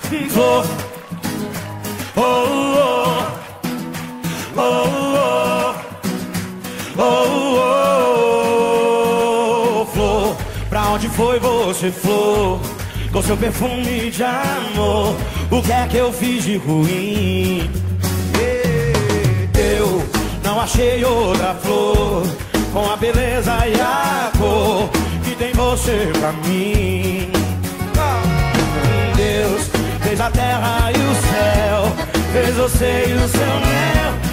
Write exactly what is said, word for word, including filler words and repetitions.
Flor, oh, oh, oh, oh, oh, oh, flor. Pra onde foi você, flor? Com seu perfume de amor, o que é que eu fiz de ruim? Eu não achei outra flor com a beleza e a cor que tem você pra mim. Deus fez a terra e o céu, fez você e o seu mel.